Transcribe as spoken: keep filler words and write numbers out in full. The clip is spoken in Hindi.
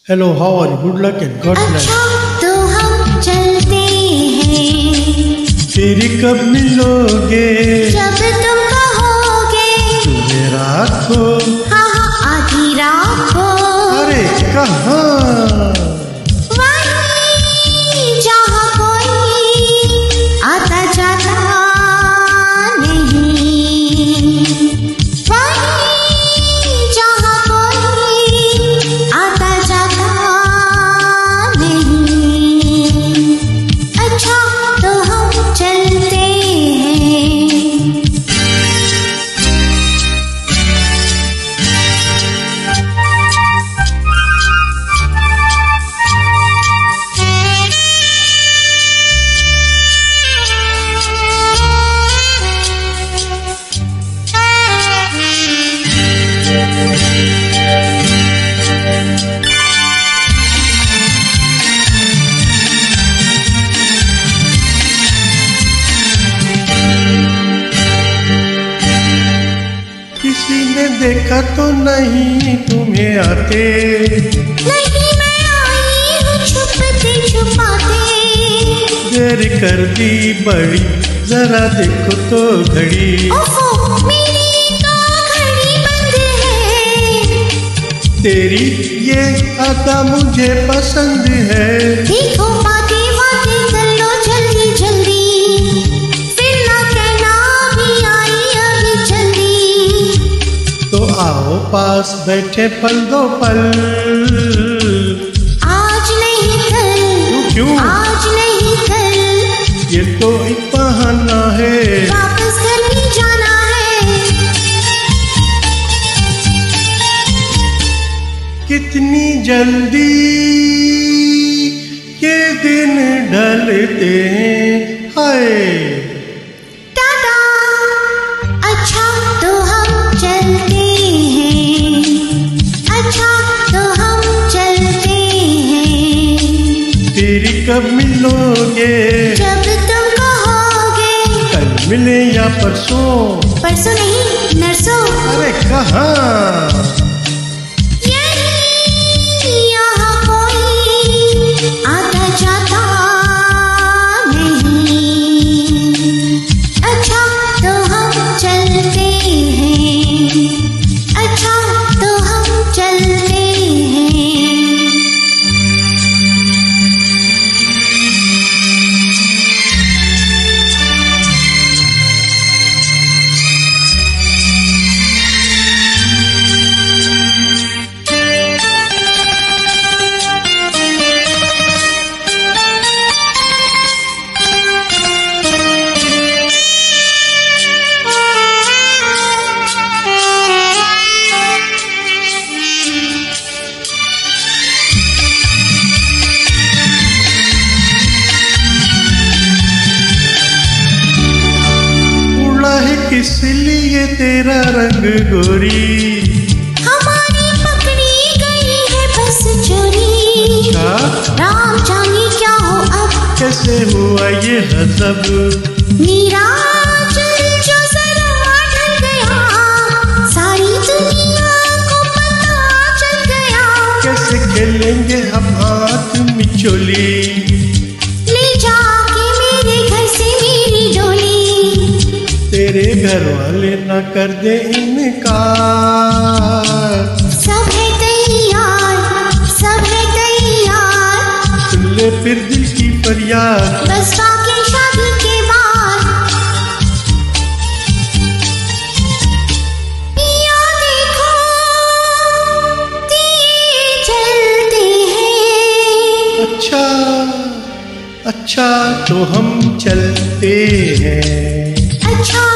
Hello, how are you? Good luck and God bless. अच्छा तो हम चलते हैं, फिर कब मिलोगे? जब तुम कहोगे। तुम्हें रात हो, हाँ हाँ आधी रात हो। अरे कहाँ? वहीं जहाँ कोई आता जाता नहीं, वहीं जहाँ कोई आता जाता नहीं। अच्छा तो हम चलते हैं। किसी ने देखा तो नहीं तुम्हें आते? नहीं मैं आई हूँ छुपते छुपाते। देर कर दी बड़ी, जरा देखो तो घड़ी। ओफो मेरी तो घड़ी बंद है। तेरी ये अदा मुझे पसंद है। देखो बातें बातें कर लो जल्दी जल्दी, फिर ना कहना भी आई अभी जल्दी। तो आओ पास बैठे पल दो पल। आज नहीं कल, क्यों? आज नहीं कल, ये तो एक बहाना है। वापस घर भी जाना है। कितनी जल्दी ये दिन ढलते हैं, हाय। टाटा अच्छा तो हम चलते हैं, अच्छा तो हम चलते हैं। फिर कब मिलोगे? जब तुम कहोगे। कल मिले या परसों? परसों नहीं नरसों। अरे कहाँ? यहीं यहाँ कोई आता जाता नहीं। अच्छा तो हम चलते हैं, अच्छा तो हम चलते हैं। किस लिए तेरा रंग गोरी? हमारी पकड़ी गई है बस चोरी। अच्छा? राम जाने क्या हो अब, कैसे हुआ ये गजब? मेरा चल जो जरा ढल गया, सारी दुनिया को पता चल गया। कैसे खेलेंगे अब हाथ मिचोली? ले जाके मेरे घर से मेरी डोली। तेरे घर वाले न कर दे इनकार। सब है तैयार, सब है तैयार। सुन ले फिर दिल की फरियाद। बस बाकी शादी के बाद। पिया देखो दिए जलते हैं। अच्छा अच्छा तो हम चलते हैं। अच्छा